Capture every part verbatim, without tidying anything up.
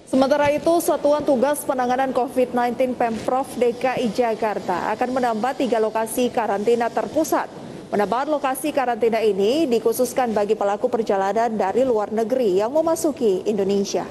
Sementara itu, Satuan Tugas Penanganan COVID sembilan belas Pemprov D K I Jakarta akan menambah tiga lokasi karantina terpusat. Penambahan lokasi karantina ini dikhususkan bagi pelaku perjalanan dari luar negeri yang memasuki Indonesia.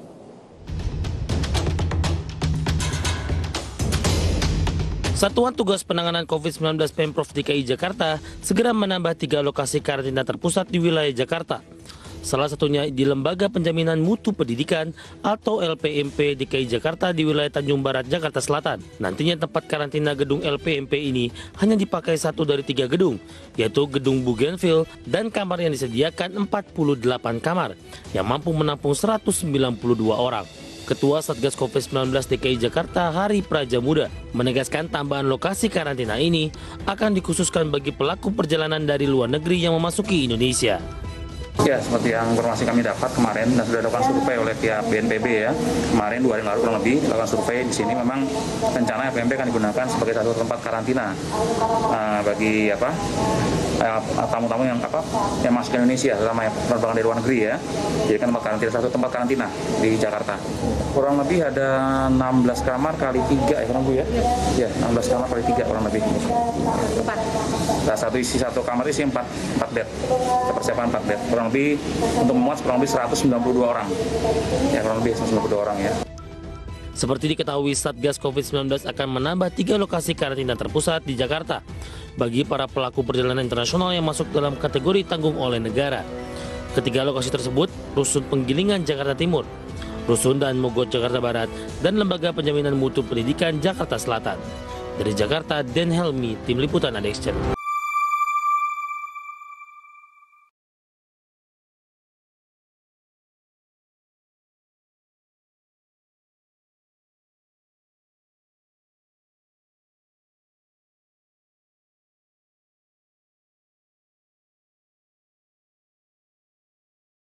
Satuan Tugas Penanganan COVID sembilan belas Pemprov D K I Jakarta segera menambah tiga lokasi karantina terpusat di wilayah Jakarta. Salah satunya di Lembaga Penjaminan Mutu Pendidikan atau L P M P D K I Jakarta di wilayah Tanjung Barat, Jakarta Selatan. Nantinya tempat karantina gedung L P M P ini hanya dipakai satu dari tiga gedung, yaitu gedung Bougainville dan kamar yang disediakan empat puluh delapan kamar yang mampu menampung seratus sembilan puluh dua orang. Ketua Satgas COVID sembilan belas D K I Jakarta Hari Prajamuda menegaskan tambahan lokasi karantina ini akan dikhususkan bagi pelaku perjalanan dari luar negeri yang memasuki Indonesia. Ya, seperti yang informasi kami dapat kemarin dan sudah dilakukan survei oleh pihak B N P B ya. Kemarin dua hari lalu kurang lebih dilakukan survei di sini, memang rencana L P M P akan digunakan sebagai satu tempat karantina uh, bagi apa tamu-tamu yang apa yang masuk ke Indonesia, terutama yang penerbangan dari luar negeri ya. Jadi kan tempat karantina, satu tempat karantina di Jakarta. Kurang lebih ada enam belas kamar kali tiga ya kurang lebih ya. Ya, enam belas kamar kali tiga kurang lebih. Empat. Nah, satu isi satu kamar isi empat empat bed. Persiapan empat bed. Kurang lebih untuk memuat kurang lebih seratus sembilan puluh dua orang. Ya, kurang lebih seratus sembilan puluh dua orang ya. Seperti diketahui, Satgas COVID sembilan belas akan menambah tiga lokasi karantina terpusat di Jakarta bagi para pelaku perjalanan internasional yang masuk dalam kategori tanggung oleh negara. Ketiga lokasi tersebut, Rusun Penggilingan Jakarta Timur, Rusun dan Mogot Jakarta Barat, dan Lembaga Penjaminan Mutu Pendidikan Jakarta Selatan. Dari Jakarta, Den Helmi, Tim Liputan A D X C.